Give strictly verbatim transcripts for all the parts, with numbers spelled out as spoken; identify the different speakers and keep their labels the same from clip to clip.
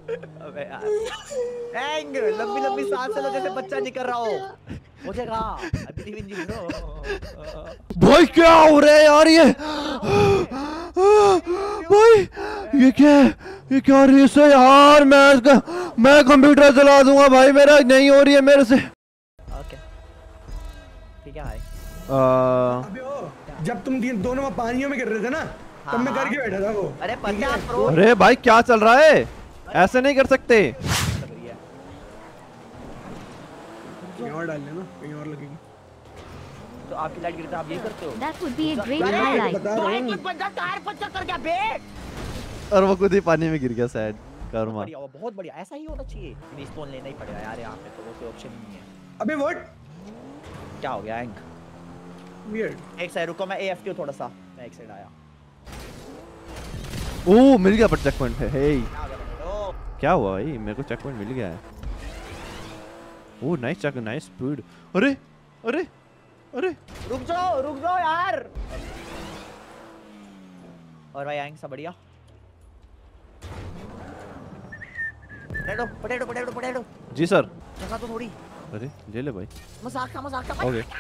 Speaker 1: अबे यार एंग लंबी लंबी सांस लो जैसे बच्चा निकल रहा हो। हो जाएगा अभी भी जी ब्रो।
Speaker 2: भाई क्या हो रहा है यार ये? भाई ये क्या है? ये क्या रेस है यार? मैं मैं कंप्यूटर चला दूंगा भाई, मेरा नहीं हो रही है मेरे से।
Speaker 1: ओके ठीक है भाई।
Speaker 3: अबे ओ जब तुम दोनों पानियों में गिर रहे थे ना तब मैं करके बैठा था वो।
Speaker 1: अरे पता प्रो।
Speaker 2: अरे भाई क्या चल रहा है? ऐसे नहीं कर सकते।
Speaker 3: कहीं और डाल लेना, कहीं और लगेगी।
Speaker 1: तो आपकी लाइट गिरता आप ये करते हो?
Speaker 4: That would be a great highlight.
Speaker 1: भाई कुछ बंदा टायर पंचर कर गया बे।
Speaker 2: और वो खुद ही पानी में गिर गया। सैड कर्मा।
Speaker 1: बढ़िया बहुत बढ़िया, ऐसा ही होना चाहिए। रिस्पॉन लेना ही पड़ेगा यार यहाँ पे, तो वो कोई ऑप्शन नहीं है।
Speaker 3: अबे व्हाट
Speaker 1: क्या हो गया एंग?
Speaker 3: वियर्ड।
Speaker 1: एक साइड रुको, मैं एएफटी थोड़ा सा, मैं एक साइड आया।
Speaker 2: ओ मिल गया पर चेक पॉइंट है। हे क्या हुआ भाई? मेरे को चेक पॉइंट मिल गया है। Oh nice check, nice speed. अरे अरे अरे
Speaker 1: रुक जाओ रुक जाओ यार। और भाई एंग सब बढ़िया। Potato potato potato potato.
Speaker 2: जी सर।
Speaker 1: जगह तो थोड़ी।
Speaker 2: अरे ले ले भाई।
Speaker 1: मजाक का मजाक का।
Speaker 2: ओके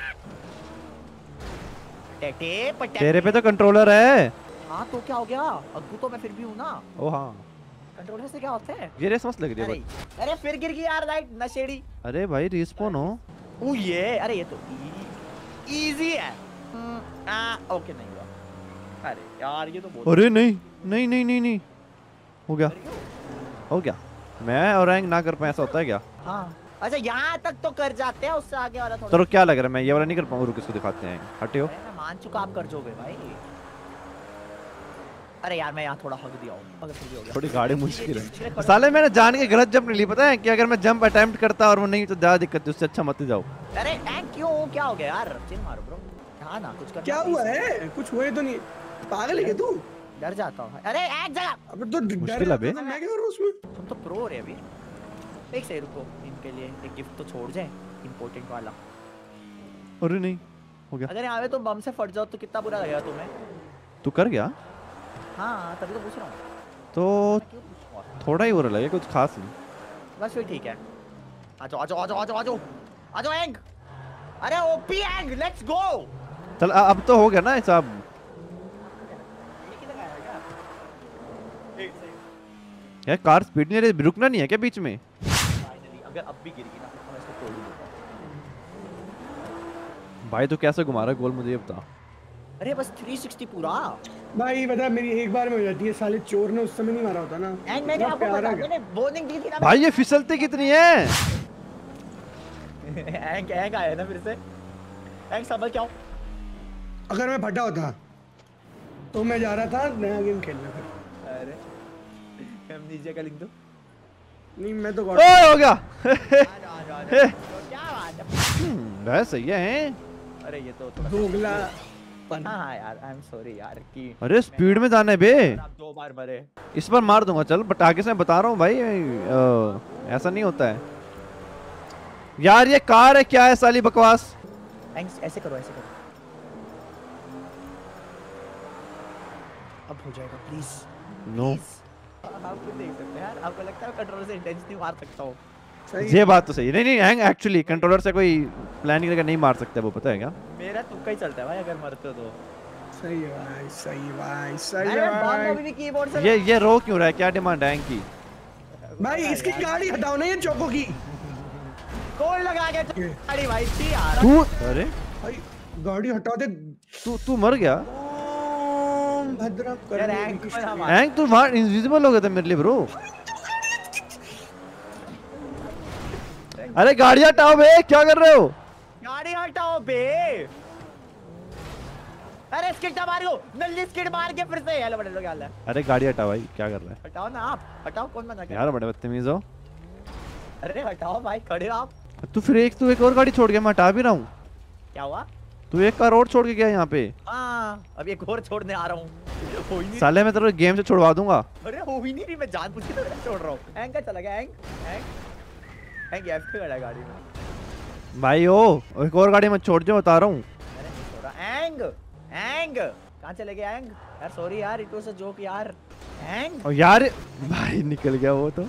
Speaker 1: टेटे पटेटे।
Speaker 2: तेरे पे तो कंट्रोलर है।
Speaker 1: हाँ तो क्या हो गया? अग्गू तो मैं फिर भी हूँ ना।
Speaker 2: ओ हाँ
Speaker 1: कंट्रोलर से क्या होता है?
Speaker 2: ये रेस मस्त लग रही है।
Speaker 1: अरे, अरे फिर गिर गई यार लाइट नशेड़ी।
Speaker 2: अरे भाई रिस्पॉन हो।
Speaker 1: ओ ये अरे ये तो इजी है। आ, ओके नहीं हुआ। अरे यार ये तो बहुत।
Speaker 2: अरे नहीं नहीं नहीं नहीं नहीं हो गया हो गया। मैं और रैंक ना कर पाए ऐसा होता है क्या?
Speaker 1: हाँ अच्छा यहाँ तक तो कर जाते हैं, उससे आगे वाला थोड़ा।
Speaker 2: चलो क्या लग रहा है मैं ये वाला नहीं कर पाऊँ? रुक इसको दिखाते हैं। हटे हो।
Speaker 1: मैं मान चुका आप कर जोगे भाई। अरे यार मैं यहाँ थोड़ा हक दिया हूँ, मगर फिर भी हो गया।
Speaker 2: थोड़ी गाड़ी मुश्किल है साले। मैंने जान के गलत जंप नहीं ली, पता है कि अगर मैं जंप अटेम्प्ट करता और वो नहीं तो ज्यादा दिक्कत थी। उससे अच्छा मत जाओ।
Speaker 1: अरे एंग क्यों क्या हो गया यार? चिल मारो ब्रो। हाँ ना कुछ कर।
Speaker 3: क्या हुआ है? कुछ हुए तो नहीं? पागल है तू?
Speaker 1: डर जाता हूँ। अरे एक जगह।
Speaker 3: अबे तो
Speaker 2: मुश्किल है बे।
Speaker 1: मैं क्या करूँ उसमें? तुम तो प्रो हो रहे अभी। एक से रुको, इनके लिए एक गिफ्ट तो छोड़ जाए, इंपॉर्टेंट वाला।
Speaker 2: अरे नहीं हो गया।
Speaker 1: अगर यहाँ पे तुम बम से फट जाओ तो कितना बुरा लगेगा तुम्हें?
Speaker 2: तू कर गया?
Speaker 1: हाँ तभी तो पूछ रहा हूँ।
Speaker 2: तो थोड़ा ही हो रहा है, कुछ खास नहीं।
Speaker 1: बस फिर ठीक है। आ जाओ आ जाओ आ जाओ आ जाओ आ जाओ आ जाओ एंग। अरे ओपी एंग लेट्स गो।
Speaker 2: चल अब तो हो गया ना हिसाब। यार कार स्पीड नहीं रही, रुकना नहीं है क्या बीच में?
Speaker 1: फाइनली अगर अब भी गिरेगी ना तो मैं इसको तोड़ दूंगा।
Speaker 2: भाई तो कैसे घुमा रहा है गोल मुझे ये बता।
Speaker 1: अरे बस तीन सौ साठ पूरा
Speaker 3: भाई बता, मेरी एक बार में हो जाती है। साले चोर ने उस समय नहीं मारा होता ना।
Speaker 1: एंड मैंने आपको बता मैंने वार्निंग दी थी ना
Speaker 2: भाई। ये फिसलती कितनी है?
Speaker 1: एंग एंग आया ना फिर से। एंग संभल क्या हो?
Speaker 3: अगर मैं फटा होता तो मैं जा रहा था नया गेम खेलने फिर।
Speaker 1: अरे हम नीचे का लिख दो।
Speaker 3: नहीं मैं तो
Speaker 2: ओए हो गया।
Speaker 1: क्या बात है?
Speaker 2: भाई सही है।
Speaker 1: अरे ये तो थोड़ा
Speaker 3: दोगला।
Speaker 1: हाँ यार आई एम सॉरी यार कि
Speaker 2: अरे स्पीड में जाना है बे।
Speaker 1: आप दो बार मरे।
Speaker 2: इस बार मार दूंगा चल, बट आगे से मैं बता रहा हूँ भाई आ, ऐसा नहीं होता है यार। ये कार है क्या है साली बकवास।
Speaker 1: ऐसे करो ऐसे करो। अब हो जाएगा प्लीज।
Speaker 2: नो
Speaker 1: आप खुद देख सकते हैं यार। आपको लगता है कंट्रोलर से इंटेंस नहीं मार सकता हूँ?
Speaker 2: ये बात तो सही है। नहीं नहीं हैंग एक्चुअली कंट्रोलर से कोई प्लानिंग करके नहीं मार सकते, वो पता है क्या?
Speaker 1: मेरा तुक्का ही चलता है भाई अगर मरते हो तो।
Speaker 3: सही है भाई, सही भाई, सही
Speaker 1: अरे
Speaker 3: है
Speaker 1: भाई
Speaker 3: भाई।
Speaker 1: भी कीबोर्ड से
Speaker 2: ये ये रो क्यों रहा है? क्या डिमांड है हैंग की?
Speaker 3: भाई इसकी गाड़ी हटाओ ना, ये चौको की।
Speaker 1: कौन लगा के गाड़ी भाई थी यार।
Speaker 2: तू अरे
Speaker 3: भाई गाड़ी हटा दे।
Speaker 2: तू तू मर गया?
Speaker 3: ओम भद्रम कर।
Speaker 1: यार हैंग पर हम
Speaker 2: हैंग तू वहां इनविजिबल हो गया था मेरे लिए ब्रो। अरे गाड़ी हटाओ बे, क्या कर रहे हो?
Speaker 1: गाड़ी हटाओ बे। अरे स्किड मारो, नल्ली स्किड मार के फिर से। हेलो बड़े लोग क्या हाल है?
Speaker 2: अरे गाड़ी हटा भाई, क्या कर रहा है?
Speaker 1: हटाओ ना आप, हटाओ। कौन मना कर?
Speaker 2: यार बड़े बदतमीज हो।
Speaker 1: अरे हटाओ भाई, खड़े हो आप।
Speaker 2: तू फिर एक तू एक और गाड़ी छोड़ गया, मैं हटा भी रहा हूँ।
Speaker 1: क्या हुआ?
Speaker 2: तू एक कार और छोड़ के गया यहाँ पे।
Speaker 1: हाँ अब एक और छोड़ने आ रहा हूँ। हो ही नहीं।
Speaker 2: साले मैं तेरे गेम से छुड़वा दूंगा।
Speaker 1: अरे हो ही नहीं रही, मैं जानबूझ के तो छोड़ रहा हूँ। एंग का चला गया। एंग एंग एंग एफ पे खड़ा है गाड़ी में।
Speaker 2: भाई ओ एक और गाड़ी में छोड़ दे, बता रहा हूँ।
Speaker 1: अरे नहीं छोड़ रहा। एंग एंग कहाँ चले गए एंग? यार सॉरी यार, इट वाज अ जोक यार। एंग
Speaker 2: और यार भाई निकल गया वो तो।
Speaker 1: है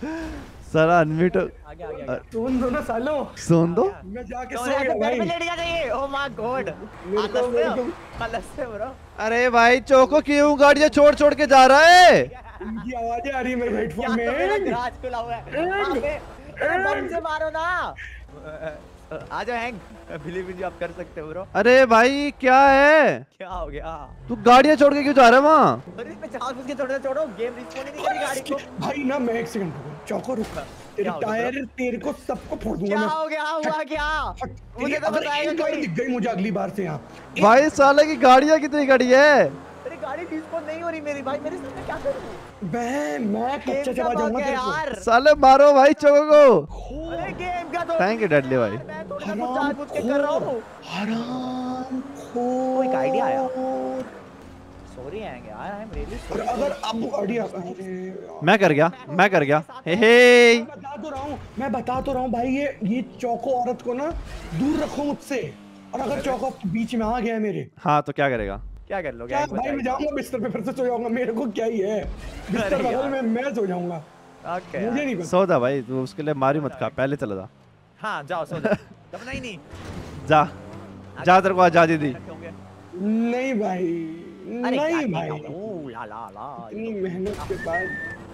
Speaker 2: साला अनम्यूट
Speaker 1: आगे आगे आगे
Speaker 3: सुन दो ना सालो,
Speaker 2: सुन दो।
Speaker 3: मैं जाके
Speaker 1: तो
Speaker 3: सो
Speaker 1: यार
Speaker 3: गया
Speaker 1: बेड पे
Speaker 3: भाई।
Speaker 1: लेट जाइए। ओह माय गॉड
Speaker 3: मेरे को मेरे को
Speaker 1: अलग ब्रो।
Speaker 2: अरे भाई चोको क्यों गाड़ियां छोड़ छोड़ के जा रहा है?
Speaker 3: इनकी आवाजें आ रही है मेरे हेडफोन
Speaker 1: यहाँ तो मेरा
Speaker 3: में।
Speaker 1: गराज खुला हुआ है वहाँ पे। अरे बम से मारो ना। आ जाओ हैंग, बिलीव इन यू, आप कर सकते हो ब्रो।
Speaker 2: अरे भाई क्या है?
Speaker 1: क्या हो गया?
Speaker 2: तू गाड़ियां छोड़ के क्यों जा रहा है वहाँ?
Speaker 1: अरे मैं चार बज के छोड़ छोड़ो, गेम रिस्पॉन्ड ही नहीं करी गाड़ी को।
Speaker 3: भाई ना मैं एक सेकंड रुको, चौको रुक, तेरे
Speaker 1: क्या हो गया
Speaker 3: टायर तेरे को सबको फोड़ दूंगा
Speaker 1: क्या
Speaker 3: मैं।
Speaker 1: हो गया? हुआ क्या?
Speaker 3: हट,
Speaker 1: मुझे तो
Speaker 3: अगर
Speaker 1: बताएगा
Speaker 3: एक गाड़ी
Speaker 1: कोई।
Speaker 3: दिख गई मुझे अगली बार से यहाँ।
Speaker 2: भाई साले की गाड़ियां कितनी खड़ी है?
Speaker 1: अरे गाड़ी रिस्पॉन्ड नहीं हो रही मेरी भाई, मेरे साथ मैं क्या करूं?
Speaker 3: मैं मैं कच्चा
Speaker 1: गेम
Speaker 3: चला
Speaker 1: का
Speaker 3: जाऊंगा
Speaker 1: बग है
Speaker 3: तेरे को।
Speaker 1: यार।
Speaker 2: साले मारो भाई चोको को।
Speaker 1: अरे गेम का तो
Speaker 2: थैंक यू डेडली भाई।
Speaker 1: मैं थोड़ी ना कुछ जानबूझ के कर रहा हूं।
Speaker 3: हराम खोर।
Speaker 1: कोई आइडिया आया? सॉरी हैंग यार, आई एम रियली
Speaker 3: और
Speaker 1: सॉरी।
Speaker 3: अगर अब आइडिया, अरे
Speaker 2: मैं कर गया मैं कर गया हे हे।
Speaker 3: मैं बता तो रहा हूँ मैं बता तो रहा हूँ भाई, ये ये चौको औरत को ना दूर रखो मुझसे। और अगर चौको बीच में आ गया मेरे,
Speaker 2: हाँ तो क्या करेगा?
Speaker 1: क्या कर लोगे?
Speaker 3: क्या भाई मैं जाऊंगा बिस्तर पे फिर से सो जाऊंगा, मेरे को क्या ही है, बिस्तर
Speaker 1: अरे
Speaker 3: बगल
Speaker 1: यार।
Speaker 3: में मैं सो जाऊंगा,
Speaker 1: ओके
Speaker 3: मुझे नहीं पता।
Speaker 2: सो जा भाई, तू उसके लिए मारी मत खा, पहले चला जा।
Speaker 1: हाँ जाओ सो जाओ। तब नहीं नहीं
Speaker 2: जा जा, तेरे को आजादी दी।
Speaker 3: नहीं भाई,
Speaker 1: अरे
Speaker 3: नहीं
Speaker 1: क्या
Speaker 3: भाई,
Speaker 1: ओ ला ला ला।
Speaker 3: इतनी मेहनत के बाद।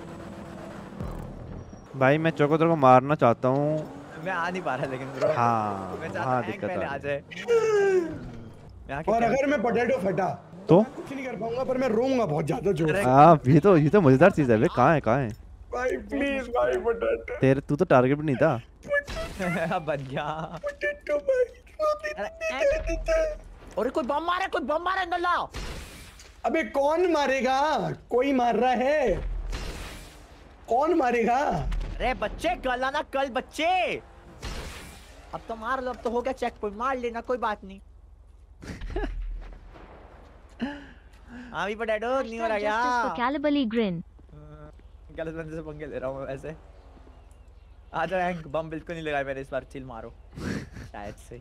Speaker 2: भाई मैं चोको तेरे को मारना चाहता हूँ।
Speaker 1: मैं आ नहीं पा रहा लेकिन ब्रो।
Speaker 2: हाँ
Speaker 1: मैं चाहता
Speaker 2: हाँ
Speaker 1: हूँ हैंग
Speaker 2: दिक्कत
Speaker 1: पहले
Speaker 2: आ
Speaker 1: आ
Speaker 2: रही।
Speaker 1: जाए। मैं आके
Speaker 3: और
Speaker 1: क्या-
Speaker 3: अगर मैं पोटैटो फटा
Speaker 2: तो
Speaker 3: मैं कुछ नहीं कर पाऊंगा, पर मैं रोऊंगा बहुत ज्यादा जोर से।
Speaker 2: हाँ ये तो ये तो मजेदार चीज है। वे कहाँ है कहाँ है?
Speaker 3: भाई प्लीज भाई, पोटैटो
Speaker 2: तेरे तू तो टारगेट भी नहीं था।
Speaker 1: अब बन गया।
Speaker 3: पोटैटो भाई,
Speaker 1: अरे कोई बम मारे, कोई बम मारे अंदर लाओ।
Speaker 3: अबे कौन मारेगा? कोई मार रहा है, कौन मारेगा?
Speaker 1: अरे बच्चे कल आना, कल बच्चे। अब तो मार लो, अब तो हो गया चेक पॉइंट, मार लेना कोई बात नहीं। हाँ भी पोटैटो नहीं हो रहा क्या?
Speaker 4: Calibally grin.
Speaker 1: गलत बंदे से पंगे ले रहा हूँ मैं वैसे। आ जाओ हैंग, बम बिल्कुल नहीं लगाया मैंने इस बार, चिल मारो। शायद से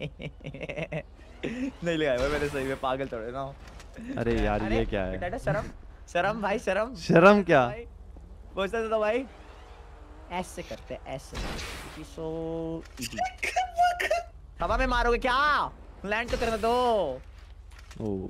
Speaker 1: नहीं लगाया भाई मैंने, सही में पागल थोड़े ना हूँ।
Speaker 2: अरे यार
Speaker 1: अरे,
Speaker 2: ये क्या है?
Speaker 1: पोटैटो शर्म, शर्म भाई शर्म।
Speaker 2: शर्म क्या?
Speaker 1: बोलते तो भाई ऐसे करते हैं, ऐसे सो इजी। हवा में मारोगे क्या? लैंड तो करने दो।
Speaker 2: ओ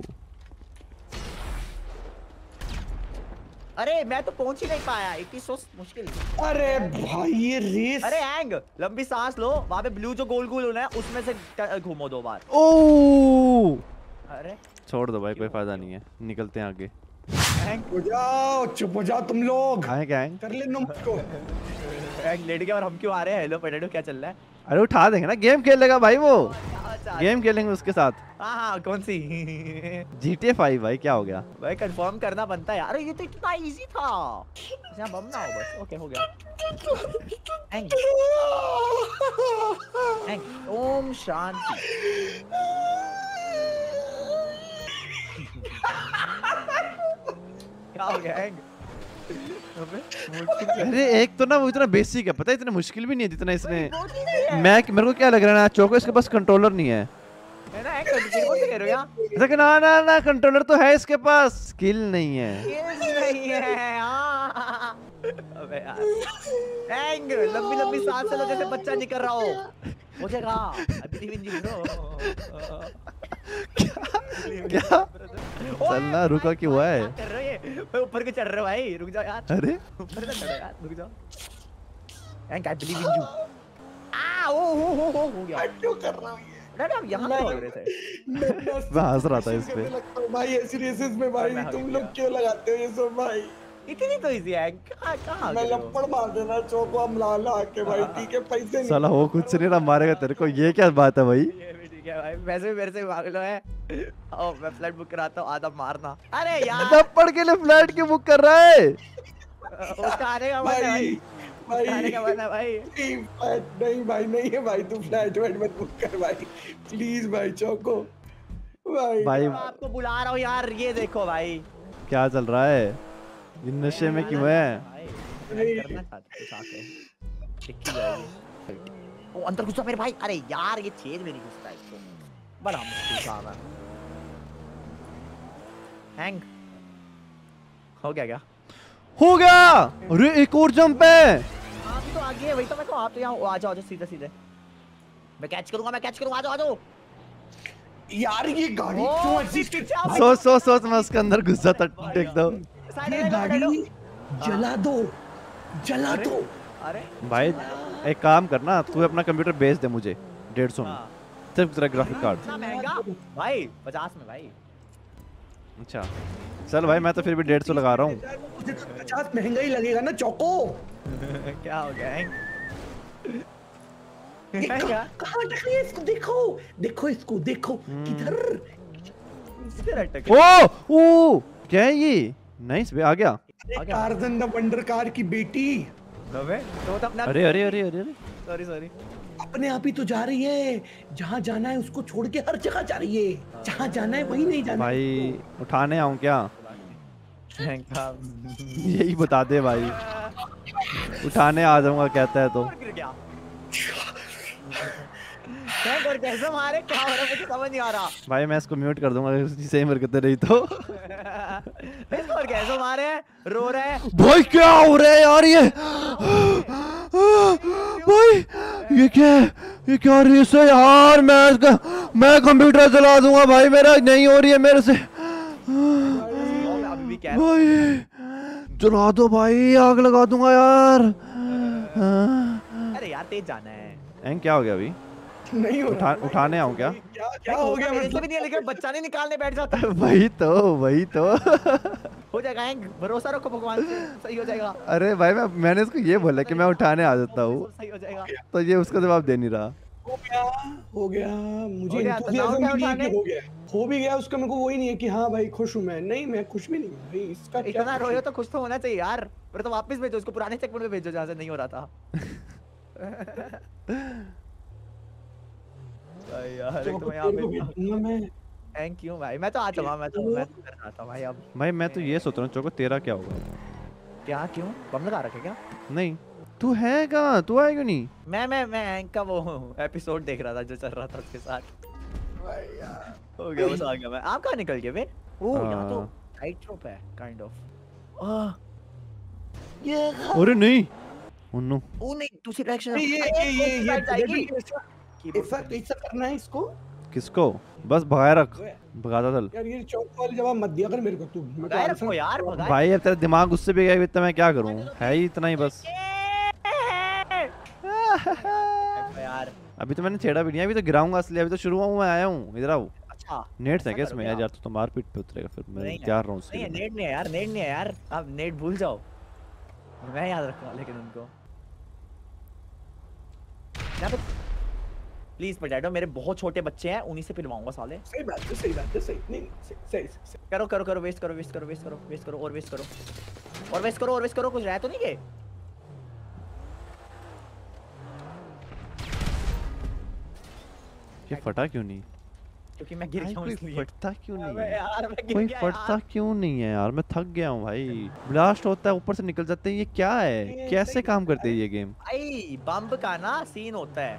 Speaker 1: अरे मैं तो पहुंच ही नहीं पाया, इतनी सो मुश्किल।
Speaker 3: अरे भाई ये रेस।
Speaker 1: अरे हैंग, लंबी सांस लो, वहां पे ब्लू जो गोल गोल होना है उसमें से ट- घूमो दो बार।
Speaker 2: ओ
Speaker 1: अरे
Speaker 2: छोड़ दो भाई, कोई फायदा नहीं है, निकलते हैं आगे।
Speaker 1: हैंग,
Speaker 3: हो जाओ, चुप हो जाओ तुम लोग,
Speaker 2: आए क्या है?
Speaker 3: कर ले नुम को।
Speaker 1: हैंग लेट गया और हम क्यों आ रहे हैं? हेलो पोटैटो क्या चल रहा है?
Speaker 2: अरे उठा देंगे ना, गेम खेलेगा भाई वो।
Speaker 1: अच्छा,
Speaker 2: गेम खेलेंगे उसके साथ।
Speaker 1: हाँ हाँ कौन सी?
Speaker 2: जी टी ए फाइव भाई, क्या हो गया?
Speaker 1: भाई कंफर्म करना बनता है यार, ये तो इतना इजी था। यहाँ बम ना हो बस, ओके हो गया। हैंग, हैंग, ओम शांति। क्या हो गया हैंग?
Speaker 2: अरे एक तो ना वो इतना बेसिक है, पता है, इतना मुश्किल भी नहीं है जितना इसने। मैं मेरे को क्या लग रहा है ना, चोको इसके पास कंट्रोलर नहीं है।
Speaker 1: है ना हैंग, किसी को से कह रहे हो यार?
Speaker 2: लेकिन ना ना ना कंट्रोलर तो है इसके पास, स्किल नहीं है।
Speaker 1: Skills नहीं है, हाँ। अबे यार, हैंग, लंबी लंबी सांस लो जैसे बच्चा निकल रहा हो। हो जाएगा, I believe in you, bro।
Speaker 2: क्या? चलना रुका क्यों हुआ है?
Speaker 1: क्या कर रहे हो ये? मैं ऊपर के चढ़ रहे हो भाई, रुक जाओ यार।
Speaker 2: अरे
Speaker 1: ऊपर से चढ़ो यार, रुक जाओ। Hang, I believe in you। आ, ओ हो हो हो हो गया।
Speaker 3: क्यों कर रहा हूँ ये?
Speaker 1: अरे आप यहाँ पे भाग रहे थे।
Speaker 2: मैं हंस रहा था इस पे।
Speaker 3: लगता हूँ भाई ऐसी रेसेस में भाई,
Speaker 1: मैं
Speaker 3: तुम
Speaker 1: भाग
Speaker 3: लोग
Speaker 1: गया।
Speaker 3: क्यों लगाते हो ये सब भाई?
Speaker 1: इतनी तो इजी है, कहाँ कहाँ
Speaker 3: मैं
Speaker 1: गए हो?
Speaker 3: लपड़ मार देना चौको, हम ला ला के भाई, ठीक है, पैसे नहीं।
Speaker 2: साला हो कुछ नहीं रहा, मारेगा तेरे को, ये क्या बात है भाई?
Speaker 1: ये भी ठीक है भाई, वैसे भी मेरे से भाग लो है। ओ मैं फ्लाइट बुक कराता हूँ, आधा मारना। अरे यार,
Speaker 2: थप्पड़ के लिए फ्लैट क्यों बुक कर रहा है?
Speaker 1: उसका आने का मन है भाई,
Speaker 3: भाई
Speaker 1: उसका आने का मन है भाई।
Speaker 3: नहीं, फ्लैट नहीं भाई, नहीं है भाई, तू फ्लैट वेट मत बुक कर भाई, प्लीज भाई चौको भाई।
Speaker 2: भाई
Speaker 1: मैं आपको बुला रहा हूँ यार, ये देखो भाई।
Speaker 2: क्या चल रहा है? इन नशे में क्यों है?
Speaker 1: भाई, मैं करना चाहता हूँ कुछ आके। टिक्की जाएगी। ओ अंदर घुसा मेरे भाई, अरे यार ये छेद में नहीं घुसता इसको, बड़ा मुश्किल काम है। हैंग, हो गया क्या?
Speaker 2: हो गया। अरे एक और जंप है।
Speaker 1: गई है, वही तो मैं कहूं, आप तो यहाँ आ जाओ, आ जाओ सीधे सीधे, मैं कैच करूंगा, मैं कैच करूंगा, आ जाओ आ जाओ।
Speaker 3: यार ये गाड़ी
Speaker 1: ओ,
Speaker 3: क्यों एग्जिस्ट?
Speaker 2: सोच सोच सोच मैं उसके अंदर घुस जाता एकदम।
Speaker 3: ये गाड़ी जला दो, जला दो।
Speaker 1: अरे
Speaker 2: भाई एक काम करना, तू अपना कंप्यूटर बेच दे मुझे डेढ़ सौ में, सिर्फ तेरा ग्राफिक कार्ड।
Speaker 1: इतना महंगा भाई, पचास में भाई।
Speaker 2: अच्छा चल भाई, मैं तो फिर भी डेढ़ सौ लगा रहा हूँ।
Speaker 3: मुझे तो पचास महंगा ही लगेगा ना चौको।
Speaker 1: क्या हो गया हैंग?
Speaker 3: ये
Speaker 1: क्या
Speaker 3: कहाँ अटक है इसको? देखो देखो इसको, देखो किधर।
Speaker 1: किधर अटक?
Speaker 2: ओ ओ क्या है ये? नाइस बे, आ गया।
Speaker 3: टार्जन द वंडर कार की बेटी
Speaker 1: अबे तो तो अपना,
Speaker 2: अरे अरे अरे अरे अरे
Speaker 1: सॉरी सॉरी,
Speaker 3: अपने आप ही तो जा रही है, जहाँ जाना है उसको छोड़ के हर जगह जा रही है, जहाँ जाना है वही नहीं जाना
Speaker 2: भाई
Speaker 3: है।
Speaker 2: उठाने आऊँ क्या?
Speaker 1: हैंग का
Speaker 2: यही बता दे भाई, उठाने आ जाऊंगा कहता है तो।
Speaker 1: गिर गया। हैंग और कैसे मारे, क्या हो रहा है मुझे समझ नहीं आ रहा।
Speaker 2: भाई मैं इसको म्यूट कर दूंगा अगर इसकी सही हरकतें रही तो।
Speaker 1: इसको और कैसे मारे, रो रहे हैं
Speaker 2: भाई क्या हो रहा है यार ये? भाई ये क्या है? ये क्या रेस है यार? मैं इसका मैं कंप्यूटर चला दूंगा भाई, मेरा नहीं हो रही है मेरे से।
Speaker 1: अभी भी क्या
Speaker 2: भाई चला दो भाई, आग लगा दूंगा यार।
Speaker 1: अरे यार तेज जाना है।
Speaker 2: एंग क्या हो गया अभी?
Speaker 3: नहीं हो
Speaker 2: उठा, उठाने आऊँ क्या?
Speaker 3: क्या क्या हो गया?
Speaker 1: मेरे से भी नहीं है, लेकिन बच्चा नहीं निकालने बैठ जाता।
Speaker 2: वही तो वही तो।
Speaker 1: हो जाएगा हैंग, भरोसा रखो भगवान से, सही हो जाएगा।
Speaker 2: अरे भाई मैं मैंने इसको ये बोला कि मैं उठाने आ जाता हूँ,
Speaker 1: सही हो जाएगा।
Speaker 2: तो ये उसका जवाब दे नहीं रहा।
Speaker 3: हो गया हो गया मुझे
Speaker 1: हो गया, तो
Speaker 3: enthusiasm
Speaker 1: नाम क्या
Speaker 3: भी नहीं है
Speaker 1: उठाने?
Speaker 3: कि हो गया, हो भी गया उसका। मेरे को वही नहीं है कि हाँ भाई खुश हूँ मैं, नहीं मैं खुश भी नहीं हूँ भाई। इसका क्या
Speaker 1: इतना रोए हो तो खुश तो होना चाहिए यार, फिर तो वापस भेजो उसको, पुराने चेकपॉइंट पे भेजो जहाँ से नहीं हो रहा था। भाई यार एक तो मैं यहाँ पे
Speaker 3: भेजूंगा मैं।
Speaker 1: थैंक यू भाई, मैं तो आ जाऊंगा, मैं तो मैं तो कर रहा था भाई। अब
Speaker 2: भाई मैं तो ये सोच रहा हूँ चौको, तेरा क्या होगा?
Speaker 1: क्या, क्यों बम लगा रखे क्या?
Speaker 2: नहीं तू है कहाँ? तू है क्यों नहीं?
Speaker 1: मैं मैं मैं हैंग का वो एपिसोड देख रहा था जो चल रहा था उसके साथ।
Speaker 3: भाई यार
Speaker 1: हो गया, बस आ गया मैं। आप कहाँ निकल गए बे? ओह यहाँ तो
Speaker 2: हाँ।
Speaker 1: टाइट रोप है काइंड ऑफ। आह ये
Speaker 2: अरे नहीं उन्नू,
Speaker 1: ओ नहीं, दूसरी डायरेक्शन।
Speaker 3: ये ये ये ये
Speaker 1: जाएगी।
Speaker 3: ऐसा कैसा करना है इसको?
Speaker 2: किसको? बस भगाए रख, भगाता चल।
Speaker 3: यार ये चौक वाली जवाब मत दिया कर मेरे को तू। मेरे को
Speaker 1: भगाए
Speaker 3: आंसर-
Speaker 1: रखो यार, भगाए।
Speaker 2: भाई अब तेरा दिमाग उससे भी गया, इतना मैं क्या करूँ? है ही इतना ही बस।
Speaker 1: यार
Speaker 2: अभी तो मैंने छेड़ा भी नहीं, अभी तो गिराऊंगा असली, अभी तो शुरू हुआ हूँ, मैं आया हूँ इधर आओ।
Speaker 1: अच्छा
Speaker 2: नेट है क्या
Speaker 1: ऐसा
Speaker 2: इसमें?
Speaker 1: करो
Speaker 2: यार
Speaker 1: क्या?
Speaker 2: तू तो मारपीट पे उतरेगा फिर, मैं
Speaker 1: नहीं है,
Speaker 2: तैयार रहा हूँ
Speaker 1: नहीं है,
Speaker 2: उसके लिए।
Speaker 1: नेट नहीं है यार, नेट नहीं है यार, आप नेट भूल जाओ, मैं याद रखूंगा लेकिन उनको। यहाँ पे प्लीज पोटैटो, मेरे बहुत छोटे बच्चे हैं, उन्हीं से पिलवाऊंगा साले।
Speaker 3: सही बात है, सही बात है, सही नहीं सही सही सही।
Speaker 1: करो करो करो, वेस्ट करो वेस्ट करो वेस्ट करो वेस्ट करो और वेस्ट करो और वेस्ट करो और वेस्ट करो, कुछ रह तो नहीं गए?
Speaker 2: ये फटा क्यों नहीं?
Speaker 1: क्योंकि मैं गिर
Speaker 2: भाई
Speaker 1: गया हूँ
Speaker 2: कोई
Speaker 1: इसलिए।
Speaker 2: फटता क्यों नहीं
Speaker 1: अबे
Speaker 2: है?
Speaker 1: यार मैं गिर
Speaker 2: कोई
Speaker 1: गया
Speaker 2: फटता
Speaker 1: यार।
Speaker 2: क्यों नहीं है यार? मैं थक गया हूँ भाई। ब्लास्ट होता है ऊपर से निकल जाते हैं, ये क्या है?
Speaker 3: ये
Speaker 2: कैसे
Speaker 3: सही
Speaker 2: काम
Speaker 3: बात है।
Speaker 2: करते हैं ये गेम?
Speaker 1: भाई बम्ब का ना सीन होता है।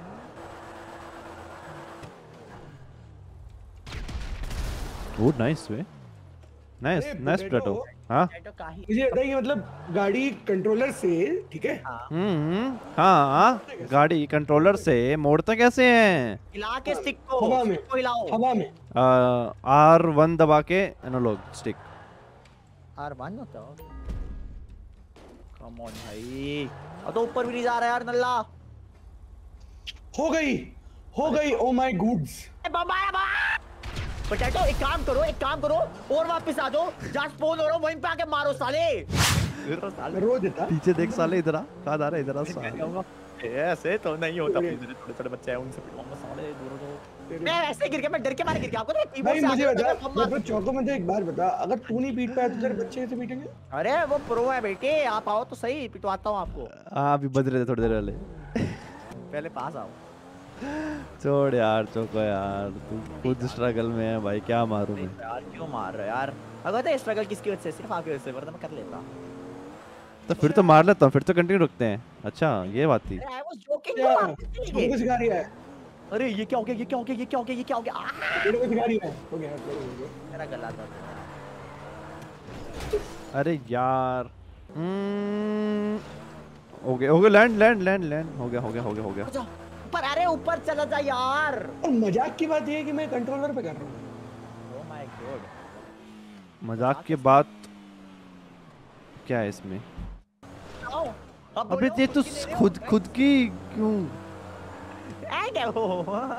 Speaker 2: ओह नाइस वे, नाइस
Speaker 3: अरे
Speaker 2: नाइस
Speaker 3: potato,
Speaker 2: पोटैटो। हाँ
Speaker 1: पोटैटो का ही।
Speaker 3: मुझे लगता है कि मतलब गाड़ी कंट्रोलर से, ठीक है,
Speaker 1: हाँ,
Speaker 2: हम्म हाँ, गाड़ी कंट्रोलर से मोड़ते कैसे हैं?
Speaker 1: हिला के स्टिक को,
Speaker 3: हवा में।
Speaker 1: स्टिक को हिलाओ।
Speaker 3: हवा में।
Speaker 2: आर वन दबा के एनालॉग स्टिक।
Speaker 1: हार मान होता हो। कम ऑन भाई, अब तो ऊपर भी नहीं जा रहा यार नल्ला।
Speaker 3: हो गई हो गई ओ माय गुड्स।
Speaker 1: बम आया बम। पोटैटो एक काम करो, एक काम करो और वापस आ जाओ, जहाँ स्पॉन हो रहा हूँ वहीं पे आके मारो साले।
Speaker 3: मैं रो देता।
Speaker 2: पीछे देख साले, इधर आ, कहाँ जा रहा है? इधर आ साले।
Speaker 1: ऐसे तो नहीं होता, थोड़े थोड़े बच्चे हैं उनसे पिटवाऊंगा साले, दूर हो। मैं ऐसे गिर के, मैं डर के मारे गिर गया। आपको तो कीबोर्ड
Speaker 3: भाई
Speaker 1: से आ
Speaker 3: मुझे
Speaker 1: गया,
Speaker 3: बता,
Speaker 1: बम मार-
Speaker 3: मैं चौको मुझे एक बार बता, अगर तू नहीं पीट पाया तो तेरे बच्चे कैसे पीटेंगे?
Speaker 1: अरे वो प्रो है बेटे, आप आओ तो सही, पिटवाता हूँ आपको।
Speaker 2: हाँ अभी बज रहे थे थोड़ी देर पहले।
Speaker 1: पहले पास आओ।
Speaker 2: छोड़ यार चौको यार, तू खुद स्ट्रगल में है भाई, क्या मारूं मैं?
Speaker 1: यार क्यों मार रहे हो यार? अगर तो स्ट्रगल किसकी वजह से? सिर्फ आपकी वजह से, वरना मैं कर लेता।
Speaker 2: तो फिर तो मार लेता हूँ, फिर तो कंटिन्यू रखते हैं। अच्छा ये बात थी।
Speaker 1: अरे आई वाज जोकिंग।
Speaker 3: क्या चौको सिखा रही है?
Speaker 1: अरे ये क्या हो गया, ये क्या हो गया, ये क्या हो गया, ये क्या हो गया? आह!
Speaker 3: तेरे को सिखा रही है? हो गया हो गया।
Speaker 1: मेरा गला दर्द।
Speaker 2: अरे यार हम्म, हो गया हो गया लैंड लैंड लैंड लैंड हो गया हो गया हो गया हो गया
Speaker 1: ऊपर, अरे ऊपर चला जा यार।
Speaker 3: और मजाक की बात ये है कि मैं कंट्रोलर पे कर रहा हूँ।
Speaker 1: ओह माय गॉड,
Speaker 2: मजाक की बात क्या है इसमें?
Speaker 1: आओ अब
Speaker 2: अबे
Speaker 1: बोलो,
Speaker 2: ये तो
Speaker 1: खुद की ले रहे हो?
Speaker 2: खुद खुद की क्यों?
Speaker 1: ऐ क्या हो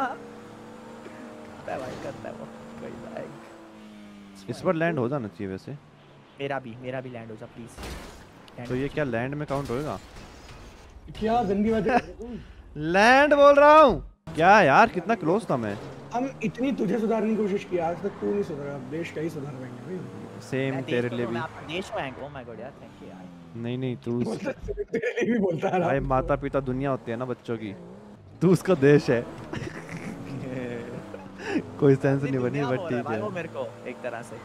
Speaker 1: भाई करता है वो कोई बात।
Speaker 2: इस पर लैंड हो जाना चाहिए वैसे।
Speaker 1: मेरा भी मेरा भी लैंड हो जा प्लीज।
Speaker 2: तो ये क्या लैंड में काउंट होएगा?
Speaker 3: क्या गंदी बात है तुम।
Speaker 2: लैंड बोल रहा हूँ क्या यार, कितना क्लोज था मैं।
Speaker 3: हम इतनी तुझे सुधारने की कोशिश की, आज तक तू नहीं सुधरा, अब देश का ही सुधार पाएंगे भाई।
Speaker 2: सेम तेरे लिए भी।
Speaker 1: मैं आपका देश बैंक। ओह माय गॉड यार, थैंक यू यार।
Speaker 2: नहीं नहीं तू
Speaker 3: तेरे लिए भी बोलता है
Speaker 2: भाई, माता पिता दुनिया होती है ना बच्चों की, तू उसका देश है। कोई सेंस नहीं बनी बट ठीक
Speaker 1: भाई
Speaker 2: है।
Speaker 1: वो मेरे को एक तरह से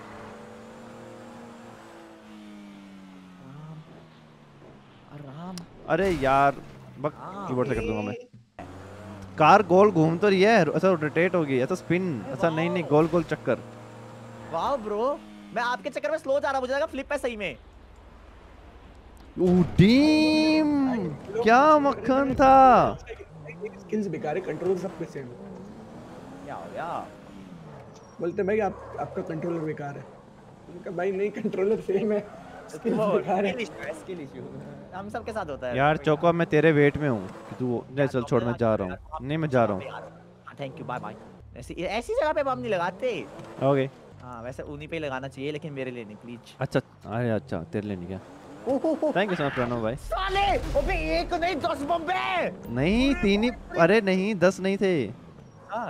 Speaker 1: आराम।
Speaker 2: अरे यार बक
Speaker 1: हाँ।
Speaker 2: कीबोर्ड से कर दूंगा मैं। कार गोल घूम तो रही है, ऐसा रोटेट होगी, ऐसा स्पिन, ऐसा नहीं नहीं गोल गोल चक्कर।
Speaker 1: वाओ ब्रो, मैं आपके चक्कर में स्लो जा रहा, मुझे लगा फ्लिप है सही में।
Speaker 2: ओह डीम, क्या मक्खन था।
Speaker 3: स्किल्स बेकार है, कंट्रोल सब पे सेम।
Speaker 1: क्या हो गया?
Speaker 3: बोलते भाई आप आपका कंट्रोलर बेकार है। उनका भाई नहीं, कंट्रोलर सेम है, स्किल्स
Speaker 1: वो
Speaker 3: बेकार है।
Speaker 1: स्किल इशू है, स्किल इशू हम सबके साथ होता है
Speaker 2: यार चौको, मैं तेरे वेट में हूँ कि तू नहीं, चल छोड़, मैं जा रहा हूँ। नहीं मैं जा रहा हूँ।
Speaker 1: Thank you, bye bye. ऐसी ऐसी जगह पे बम नहीं लगाते।
Speaker 2: ओके
Speaker 1: हाँ वैसे उन्हीं पे ही लगाना चाहिए, लेकिन मेरे लिए नहीं प्लीज।
Speaker 2: अच्छा, अरे अच्छा तेरे लिए नहीं क्या।
Speaker 1: ओहो
Speaker 2: thank you so much Pranav भाई।
Speaker 1: साले, अबे एक नहीं दस बम पे।
Speaker 2: नहीं तीन ही, अरे नहीं दस नहीं थे,
Speaker 1: हाँ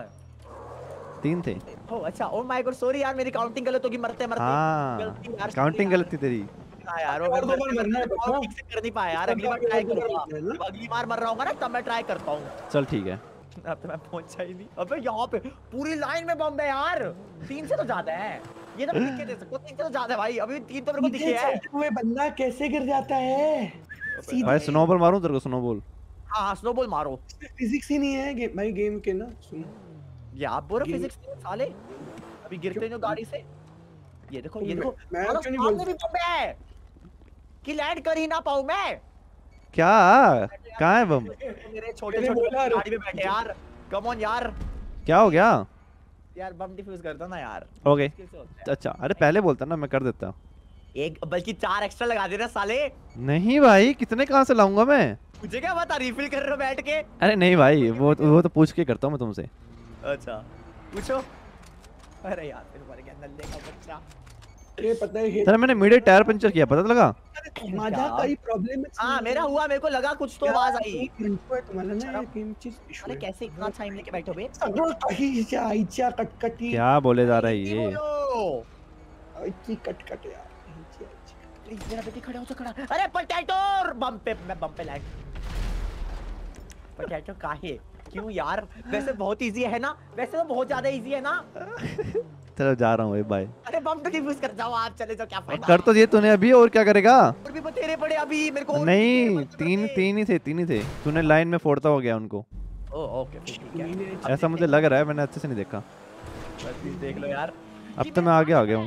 Speaker 2: तीन थे।
Speaker 1: ओ अच्छा, ओ माय गॉड सॉरी यार, मेरी काउंटिंग गलत होगी मरते मरते।
Speaker 2: हाँ
Speaker 1: गलती यार,
Speaker 2: काउंटिंग गलत थी तेरी।
Speaker 1: हाँ यार, वो
Speaker 3: और दो बार मरना है
Speaker 1: मैं ठीक से कर नहीं पाया यार। अगली बार ट्राई करूंगा,
Speaker 3: है ना?
Speaker 1: अगली बार मर रहा हूँ ना तब मैं ट्राई करता हूँ।
Speaker 2: चल ठीक है।
Speaker 1: अब तो मैं पहुंचा ही नहीं। अबे यहाँ पे पूरी लाइन में बम है यार, तीन से तो ज्यादा है। ये तो मैं लिख के दे सकता हूँ, तीन से तो ज्यादा है भाई। अभी तीन तो मेरे को दिखे
Speaker 3: नीचे
Speaker 1: हैं।
Speaker 3: चलते हुए बंदा कैसे गिर जाता है सीधे।
Speaker 2: भाई स्नोबॉल मारूं तेरे को? स्नोबॉल
Speaker 1: हाँ हाँ स्नोबॉल मारो।
Speaker 3: फिजिक्स ही नहीं है गे, भाई गेम के ना सुन।
Speaker 1: ये आप बोल रहे
Speaker 3: ये-
Speaker 1: फिजिक्स नहीं साले, अभी गिरते जो गाड़ी से। ये देखो ये देखो,
Speaker 3: मैं
Speaker 1: और
Speaker 3: क्यों नहीं
Speaker 1: सामने
Speaker 3: बोल-
Speaker 1: भी बम है कि लैंड कर ही ना पाऊं मैं।
Speaker 2: क्या, कहाँ है बम?
Speaker 1: मेरे छोटे
Speaker 3: मैंने
Speaker 1: छोटे
Speaker 3: बोला,
Speaker 1: गाड़ी में बैठे यार, कम ऑन यार।
Speaker 2: क्या हो गया?
Speaker 1: यार बम डिफ्यूज कर दो ना यार।
Speaker 2: ओके
Speaker 1: मुश्किल से होता है।
Speaker 2: अच्छा, अरे पहले बोलता ना, मैं कर देता।
Speaker 1: एक बल्कि चार एक्स्ट्रा लगा दे रहा साले।
Speaker 2: नहीं भाई, कितने कहाँ से लाऊंगा मैं?
Speaker 1: मुझे क्या पता, रिफिल कर रहे हो बैठ के।
Speaker 2: अरे नहीं भाई, वो वो तो पूछ के करता हूँ मैं तुमसे।
Speaker 1: अच्छा पूछो। अरे यार फिर मर गया नल्ले का बच्चा।
Speaker 3: ये पता है ये
Speaker 2: सर मैंने मीडिया टायर पंचर किया, पता लगा?
Speaker 3: मजा का ही प्रॉब्लम है।
Speaker 1: हाँ मेरा हुआ, मेरे को लगा कुछ तो आवाज आई।
Speaker 3: तुम्हारा ना ये गेम चीज इशू
Speaker 1: अरे
Speaker 3: है।
Speaker 1: कैसे इतना टाइम लेके बैठो बे?
Speaker 3: सगळं काही च्या आईच्या कटकटी
Speaker 2: क्या बोले जा रहा है ये?
Speaker 1: बोलो।
Speaker 3: आईची कटकट यार आईची आईची कटकट।
Speaker 1: प्लीज मेरा बेटी खड़ा हो जा, खड़ा। अरे पोटैटो बम पे, मैं बम पे लैंड। पोटैटो काहे क्यों यार? वैसे बहुत इजी है ना, वैसे तो बहुत ज्यादा इजी है ना।
Speaker 2: चलो जा रहा हूँ भाई, बाय।
Speaker 1: अरे बम तो डिफ्यूज कर जाओ आप, चले जाओ, क्या फायदा।
Speaker 2: कर तो दिए तूने अभी, और क्या करेगा?
Speaker 1: और भी बतेरे पड़े अभी मेरे को। और भी
Speaker 2: नहीं
Speaker 1: बतेरे
Speaker 2: तीन
Speaker 1: पड़े।
Speaker 2: तीन ही थे, तीन ही थे। तूने लाइन में फोड़ता हो गया उनको।
Speaker 1: ओ ओके ठीक है।
Speaker 2: ऐसा मुझे लग रहा है, मैंने अच्छे से नहीं देखा।
Speaker 1: बस प्लीज देख लो यार।
Speaker 2: अब तो मैं आगे आ गया हूँ।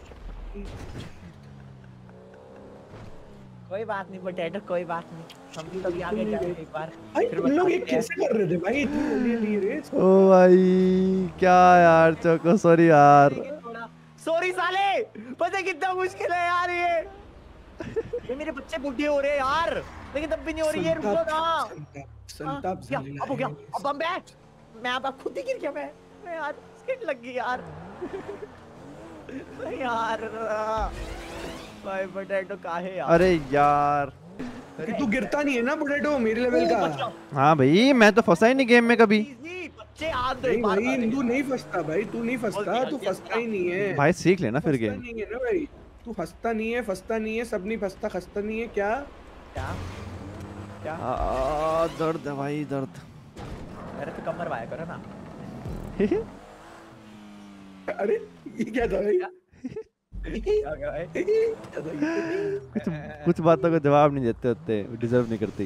Speaker 1: कोई बात नहीं पोटैटो, कोई बात नहीं, हम भी कभी आगे जाएंगे एक बार।
Speaker 3: भाई
Speaker 1: फिर
Speaker 3: तुम लोग ये
Speaker 1: बताते हैं।
Speaker 3: कैसे कर रहे थे भाई इतनी जल्दी जल्दी रेस?
Speaker 2: ओ भाई क्या यार चौको, सॉरी यार।
Speaker 1: सॉरी साले, पता है कितना मुश्किल है यार ये। ये मेरे बच्चे बुढ़े हो रहे हैं यार, लेकिन तब भी नहीं हो रही है। रुको ना।
Speaker 3: संताप संताप
Speaker 1: क्या अब हो गया? अब बम है। मैं अब अब खुद ही गिर गया। मैं मैं यार स्किट लग गई यार। यार भाई पोटैटो काहे यार?
Speaker 2: अरे यार
Speaker 3: तू गिरता नहीं है ना पोटैटो मेरे लेवल का।
Speaker 2: हाँ भाई, मैं तो फंसा ही नहीं गेम में कभी।
Speaker 1: Easy, बच्चे आग दो
Speaker 3: नहीं
Speaker 1: एक बार।
Speaker 3: भाई तू नहीं फंसता भाई, तू नहीं फंसता, तू फंसता ही नहीं है
Speaker 2: भाई सीख लेना फिर
Speaker 3: फंसता
Speaker 2: गेम।
Speaker 3: नहीं है ना भाई, तू फंसता नहीं है, फंसता नहीं है, सब नहीं फंसता खसता नहीं है क्या?
Speaker 1: क्या क्या?
Speaker 2: आ, दर्द है भाई, दर्द।
Speaker 1: मेरे तो कमर वाया करो ना।
Speaker 3: अरे ये क्या था भाई?
Speaker 1: क्या क्या भाई?
Speaker 3: क्या था ये?
Speaker 2: कुछ कुछ बातों का जवाब नहीं देते होते, डिजर्व नहीं करती।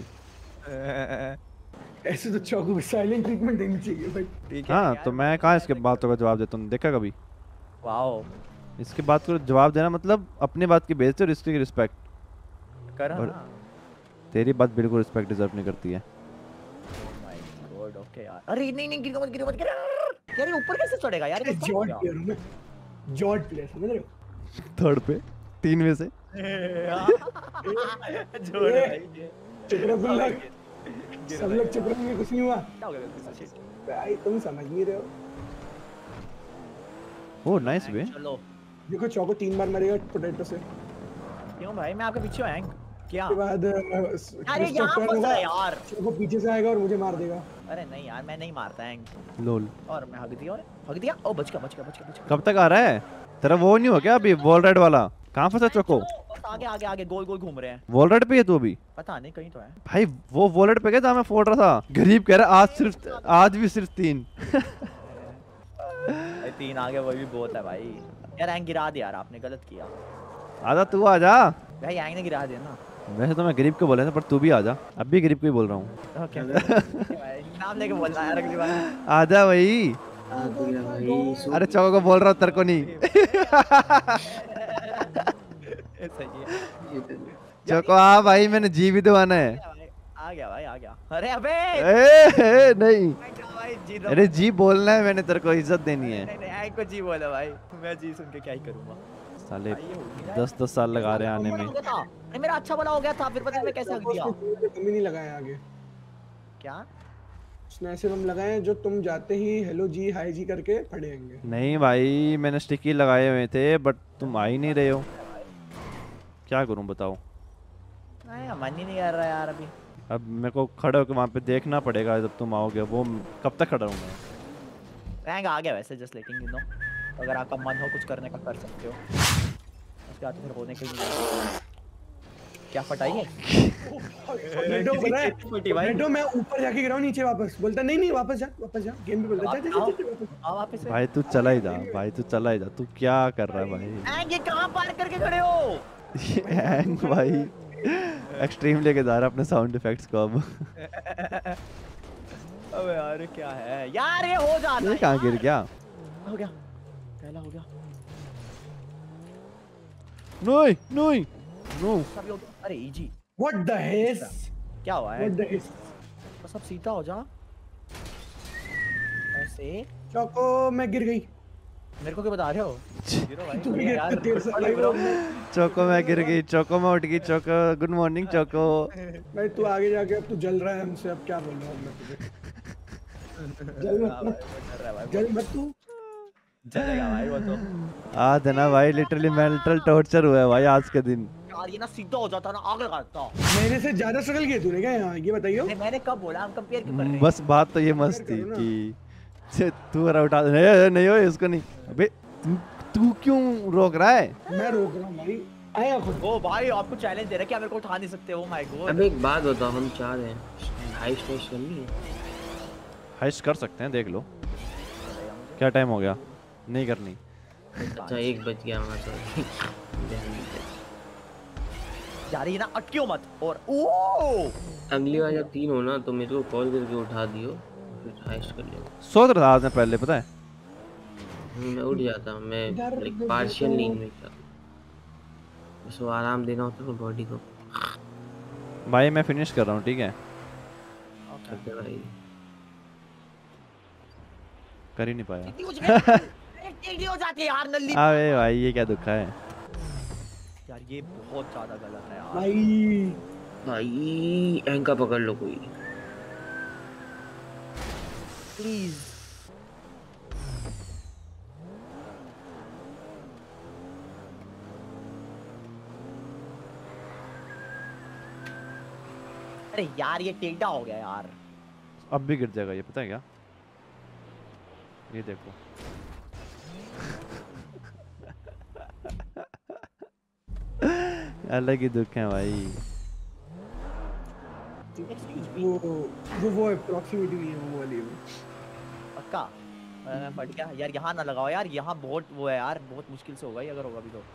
Speaker 3: ऐसे तो चौको को साइलेंट ट्रीटमेंट देनी चाहिए भाई।
Speaker 1: ठीक है
Speaker 2: हाँ
Speaker 1: यार।
Speaker 2: तो मैं कहाँ इसके बातों का जवाब देता हूँ, देखा कभी?
Speaker 1: वाओ
Speaker 2: इसके बात को जवाब देना मतलब अपनी बात की बेइज्जती और इसकी रिस्पेक्ट।
Speaker 1: करो
Speaker 2: और-
Speaker 1: ना।
Speaker 2: तेरी बात बिल्कुल रिस्पेक्ट डिजर्व नहीं करती है।
Speaker 1: माय गॉड ओके यार। अरे नहीं नहीं गिरो मत गिरो मत गिरो यार, ये ऊपर कैसे चढ़ेगा यार? ये
Speaker 3: जॉट प्लेयर हूं मैं, जॉट प्लेयर समझ रहे हो?
Speaker 2: थर्ड पे तीन में से
Speaker 1: जोड़ भाई
Speaker 3: चुप रहो तुम लोग, सब लोग चुप रहेंगे, कुछ नहीं हुआ
Speaker 1: क्या हो गया किसी से?
Speaker 3: भाई, तुम समझ नहीं रहे हो।
Speaker 2: Oh nice way.
Speaker 1: चलो
Speaker 3: देखो चौको तीन बार मरेगा पोटैटो से,
Speaker 1: क्यों भाई मैं आपके पीछे हूं क्या?
Speaker 3: उसके बाद
Speaker 1: अरे यहाँ फंस रहा है यार।
Speaker 3: चौको पीछे से आएगा और मुझे मार देगा।
Speaker 1: अरे नहीं यार मैं नहीं मारता है।
Speaker 2: लोल
Speaker 1: और मैं हग दिया और हग दिया। ओ बच गया बच गया बच गया बच गया।
Speaker 2: कब तक आ रहा है तेरा? वो नहीं हो क्या अभी वॉल राइड वाला? कहाँ फंसा चोको?
Speaker 1: आगे आगे आगे गोल गोल घूम रहे हैं।
Speaker 2: वॉल राइड पे है तू अभी?
Speaker 1: पता नहीं कहीं तो है
Speaker 2: भाई वो वॉल राइड पे गया था, मैं फोड़ रहा था। गरीब कह रहा आज सिर्फ आज भी सिर्फ तीन।
Speaker 1: भाई तीन आगे वो भी बहुत है भाई। यार एंग गिरा दिया यार, आपने गलत किया।
Speaker 2: आजा तू आजा।
Speaker 1: भाई एंग ने गिरा दिया ना।
Speaker 2: वैसे तो मैं गरीब को बोला था पर तू भी आजा। अब भी गरीब को ही बोल रहा हूँ।
Speaker 1: ओके भाई नाम लेके बोलना यार अगली बार।
Speaker 2: आजा भाई। अरे चौको को बोल रहा हूँ तेरे को नहीं।
Speaker 1: सही है।
Speaker 2: चौको आ भाई, मैंने जी भी दबाना है।
Speaker 1: आ गया भाई आ गया। अरे अबे
Speaker 2: ए, ए, नहीं
Speaker 1: भाई जी दो।
Speaker 2: अरे जी बोलना है, मैंने तेरे को इज्जत देनी है।
Speaker 1: नहीं नहीं एंग को जी बोला भाई, मैं जी सुन के क्या ही करूंगा।
Speaker 2: साले दस दस साल लगा रहे हैं आने में।
Speaker 1: अरे मेरा अच्छा वाला हो गया था, फिर पता नहीं कैसे हक दिया।
Speaker 3: कमी नहीं लगाया आगे,
Speaker 1: क्या
Speaker 3: उसने ऐसे बम लगाए हैं जो तुम जाते ही हेलो जी हाय जी करके पड़ेंगे।
Speaker 2: नहीं भाई मैंने स्टिकी लगाए हुए थे बट तुम आ ही नहीं रहे हो। क्या करूं बताओ?
Speaker 1: नहीं मन ही नहीं कर रहा यार अभी।
Speaker 2: अब मेरे को खड़े होकर वहाँ पे देखना पड़ेगा जब तुम आओगे। वो कब तक खड़ा हूँ मैं?
Speaker 1: रैंक आ गया वैसे, जस्ट लेटिंग यू नो। अगर आपका मन हो कुछ करने का कर सकते हो। उसके बाद फिर होने के लिए क्या फटाइए?
Speaker 3: नेटो पता है, नेटो मैं ऊपर जाके गिरा हूं, नीचे वापस बोलता नहीं नहीं वापस जा वापस जा, गेम पे बोलता जा जा जा वापस
Speaker 1: आ वापस।
Speaker 2: भाई तू चला ही जा, भाई तू चला ही जा। तू क्या कर रहा है भाई?
Speaker 1: एंग ये कहां पार करके खड़े हो?
Speaker 2: एंग भाई एक्सट्रीम लेके जा रहा अपने साउंड इफेक्ट्स को अब।
Speaker 1: अबे यार क्या है यार, ये हो जाता है।
Speaker 2: ये कहाँ गिर गया?
Speaker 1: हो गया पहला हो गया।
Speaker 2: नहीं नहीं नो
Speaker 1: सब हो गया। अरे इजी
Speaker 3: व्हाट द हेस,
Speaker 1: क्या हुआ है?
Speaker 3: व्हाट द हेस।
Speaker 1: तो सब सीधा हो जा ऐसे।
Speaker 3: चौको मैं गिर गई।
Speaker 1: मेरे को क्या बता रहे हो? गिरो भाई
Speaker 3: तू गिर
Speaker 1: यार।
Speaker 3: तेरे से अलग हो।
Speaker 2: चोको मैं गिर गई, चोको मैं उठ गई। Choco good morning Choco.
Speaker 3: भाई तू आगे जाके अब तू जल रहा है हमसे, अब क्या बोल रहा हूं मैं तुझे? जल मत तू, जल मत तू।
Speaker 1: चलेगा भाई वो तो।
Speaker 2: आज है ना भाई लिटरली मेंटल टॉर्चर हुआ है भाई आज के दिन।
Speaker 1: यार ये ना सीधा हो जाता ना आगे करता।
Speaker 3: मेरे से ज्यादा स्ट्रगल किया तूने क्या यहाँ, ये बताइयो?
Speaker 1: नहीं मैंने कब बोला? हम कंपेयर क्यों कर रहे हैं?
Speaker 2: बस बात तो ये मस्त थी कि तू रहा उठा नहीं नहीं हो इसको नहीं। अबे तू तू क्यों रोक रहा है?
Speaker 3: मैं रोक रहा हूँ भाई, आया खुद।
Speaker 1: ओ भाई आपको चैलेंज दे रहा है, क्या मेरे को उठा नहीं सकते? Oh my god.
Speaker 4: अब एक बात बताओ, हम चार हैं, हाइस्ट हाइस्ट करनी है?
Speaker 2: हाइस्ट कर सकते हैं, देख लो। क्या टाइम हो गया? नहीं करनी।
Speaker 4: अच्छा एक बच गया हमारा तो।
Speaker 1: यार ये ना अटकियो मत। और ओ
Speaker 4: अगली बार जब तीन हो ना तो मेरे को कॉल करके उठा दियो, फिर हाइस्ट कर लेंगे।
Speaker 2: सोच रहा था आज मैं पहले, पता है
Speaker 4: मैं उठ जाता हूँ, मैं लाइक पार्शियल नींद में था, उसको आराम देना होता है बॉडी को।
Speaker 2: भाई मैं फिनिश कर रहा हूँ ठीक है?
Speaker 4: ओके भाई
Speaker 2: कर ही नहीं पाया।
Speaker 1: टेढ़ी हो जाती है यार नल्ली।
Speaker 2: अबे भाई ये क्या दुखा है
Speaker 1: यार ये बहुत ज्यादा गलत है यार
Speaker 3: भाई।
Speaker 4: भाई एंका पकड़ लो कोई।
Speaker 1: प्लीज। अरे यार ये टेढ़ा हो गया यार।
Speaker 2: अब भी गिर जाएगा ये, पता है क्या? ये देखो। अलग ही दुख है भाई।
Speaker 3: वो वो वो प्रॉक्सिमिटी नहीं है वो वाली।
Speaker 1: पक्का मैं फट गया यार। यहाँ ना लगाओ यार, यहाँ बहुत वो है यार, बहुत मुश्किल से होगा ये, अगर होगा भी तो।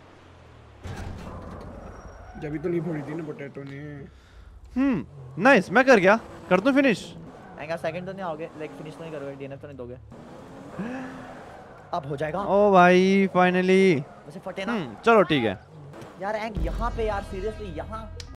Speaker 3: जब तो नहीं फोड़ी थी ना पोटैटो ने।
Speaker 2: हम्म नाइस, मैं कर गया। कर दूं फिनिश?
Speaker 1: एंगा सेकंड तो नहीं आओगे, लाइक फिनिश तो नहीं करोगे, डीएनएफ तो नहीं दोगे? अब हो जाएगा।
Speaker 2: ओ भाई फाइनली।
Speaker 1: वैसे फटे ना।
Speaker 2: हम्म चलो ठीक है।
Speaker 1: यार एंग यहाँ पे यार सीरियसली यहाँ